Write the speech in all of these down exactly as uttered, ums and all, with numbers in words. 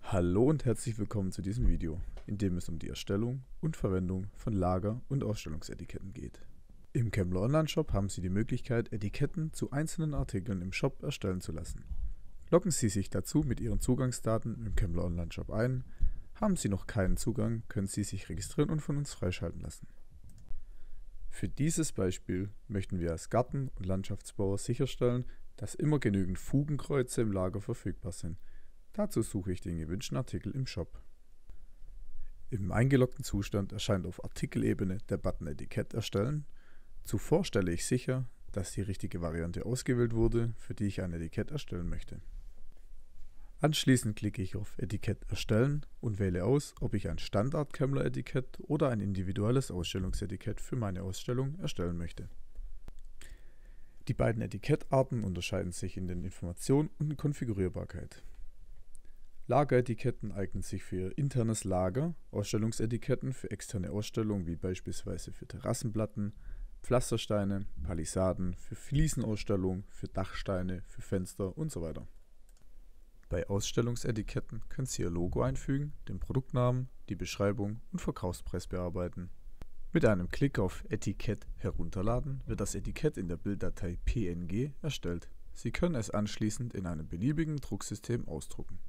Hallo und herzlich willkommen zu diesem Video, in dem es um die Erstellung und Verwendung von Lager- und Ausstellungsetiketten geht. Im Kemmler Online-Shop haben Sie die Möglichkeit, Etiketten zu einzelnen Artikeln im Shop erstellen zu lassen. Loggen Sie sich dazu mit Ihren Zugangsdaten im Kemmler Online-Shop ein. Haben Sie noch keinen Zugang, können Sie sich registrieren und von uns freischalten lassen. Für dieses Beispiel möchten wir als Garten- und Landschaftsbauer sicherstellen, dass immer genügend Fugenkreuze im Lager verfügbar sind. Dazu suche ich den gewünschten Artikel im Shop. Im eingeloggten Zustand erscheint auf Artikelebene der Button Etikett erstellen. Zuvor stelle ich sicher, dass die richtige Variante ausgewählt wurde, für die ich ein Etikett erstellen möchte. Anschließend klicke ich auf Etikett erstellen und wähle aus, ob ich ein Standard-Kemmler-Etikett oder ein individuelles Ausstellungsetikett für meine Ausstellung erstellen möchte. Die beiden Etikettarten unterscheiden sich in den Informationen und Konfigurierbarkeit. Lageretiketten eignen sich für ihr internes Lager, Ausstellungsetiketten für externe Ausstellungen wie beispielsweise für Terrassenplatten, Pflastersteine, Palisaden, für Fliesenausstellungen, für Dachsteine, für Fenster und so weiter. Bei Ausstellungsetiketten können Sie Ihr Logo einfügen, den Produktnamen, die Beschreibung und Verkaufspreis bearbeiten. Mit einem Klick auf Etikett herunterladen wird das Etikett in der Bilddatei P N G erstellt. Sie können es anschließend in einem beliebigen Drucksystem ausdrucken.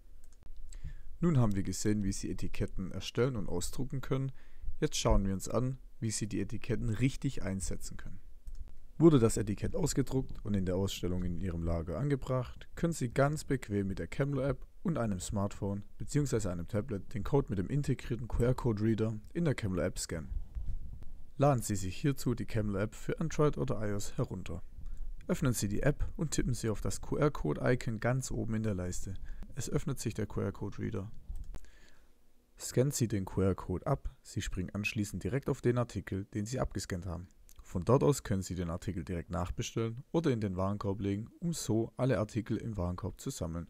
Nun haben wir gesehen, wie Sie Etiketten erstellen und ausdrucken können. Jetzt schauen wir uns an, wie Sie die Etiketten richtig einsetzen können. Wurde das Etikett ausgedruckt und in der Ausstellung in Ihrem Lager angebracht, können Sie ganz bequem mit der Kemmler-App und einem Smartphone bzw. einem Tablet den Code mit dem integrierten Q R-Code-Reader in der Kemmler-App scannen. Laden Sie sich hierzu die Kemmler-App für Android oder iOS herunter. Öffnen Sie die App und tippen Sie auf das Q R-Code-Icon ganz oben in der Leiste. Es öffnet sich der Q R-Code-Reader. Scannen Sie den Q R-Code ab, Sie springen anschließend direkt auf den Artikel, den Sie abgescannt haben. Von dort aus können Sie den Artikel direkt nachbestellen oder in den Warenkorb legen, um so alle Artikel im Warenkorb zu sammeln.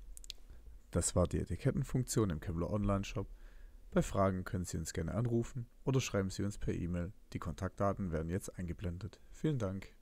Das war die Etikettenfunktion im Kemmler Online-Shop. Bei Fragen können Sie uns gerne anrufen oder schreiben Sie uns per E-Mail. Die Kontaktdaten werden jetzt eingeblendet. Vielen Dank.